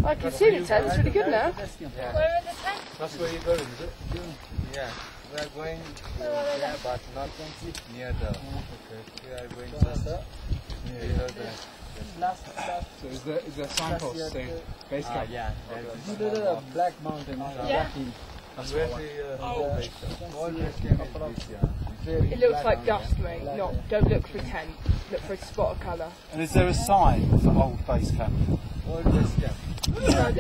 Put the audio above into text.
I can see the tent, it's really good now. Yeah. Where are the tents? That's where you're going, is it? Yeah. We are going there, but not near the. We are going just below the. So is there signpost saying base camp? Yeah. You did a black mountain. Yeah. That's where the all base camp is. It looks like dust, mate. Don't look for a tent. Look for a spot of colour. And is there a sign for old base camp? All base camp.